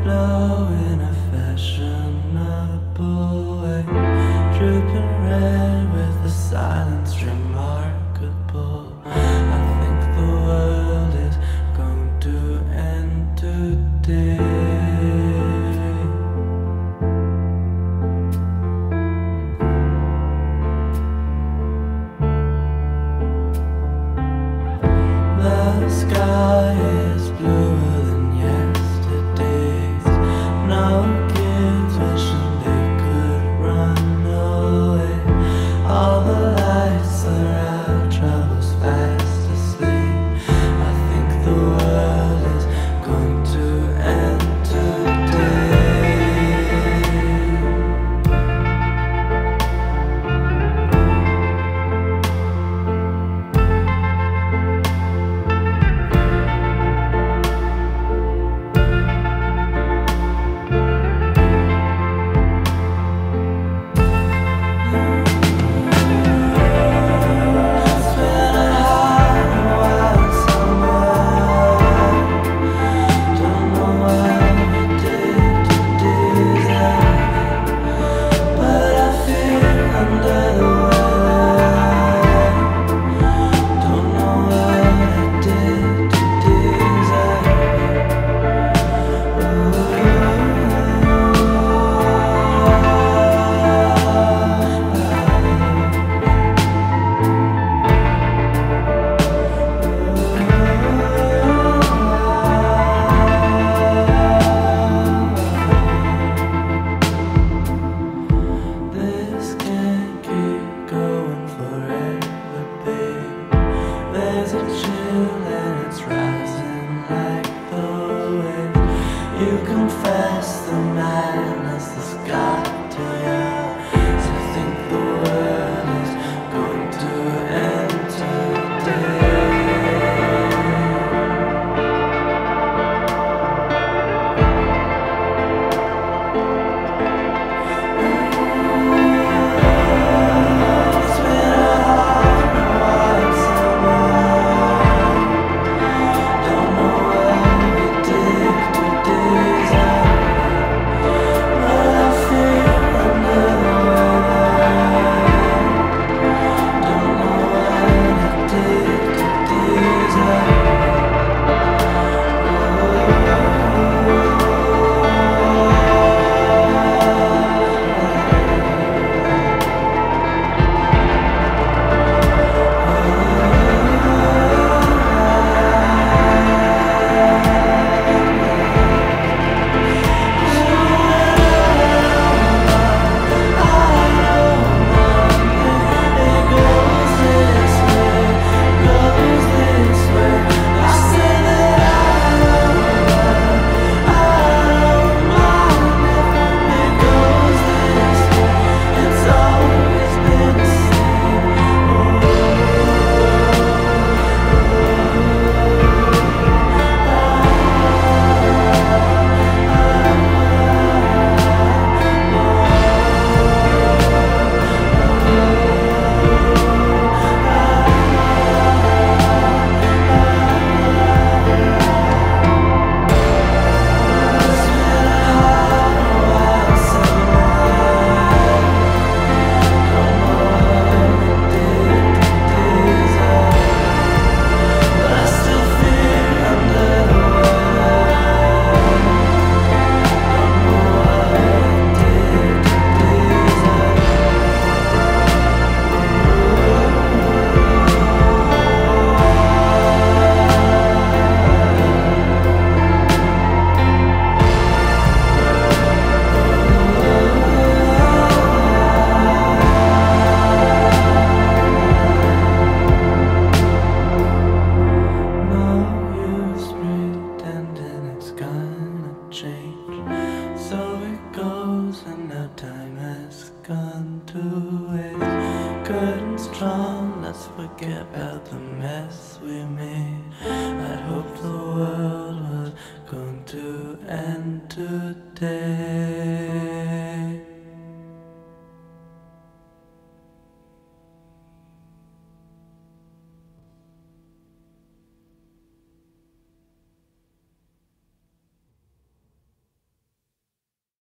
blow in a fashionable way, dripping red with the silence remarkable. I think the world is going to end today. The sky is bluer than yesterday's. No kids wishing they could run away. All the lights are out, travel's fast asleep. I think the world is going to end today. There's a chill and it's rising like the wave. You confess the madness that's got to you. So I think the world is going to end today. So it goes, and now time has gone to waste. Curtains drawn, let's forget about the mess we made. I'd hoped the world was going to end today.